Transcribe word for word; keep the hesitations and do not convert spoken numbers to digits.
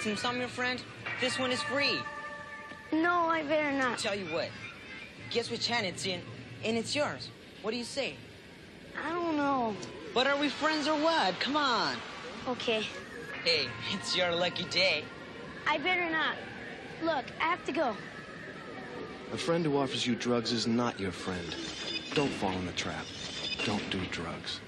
Since I'm your friend, this one is free. No, I better not. Tell you what, guess which hand it's in, and it's yours. What do you say? I don't know. But are we friends or what? Come on. Okay. Hey, it's your lucky day. I better not. Look, I have to go. A friend who offers you drugs is not your friend. Don't fall in the trap. Don't do drugs.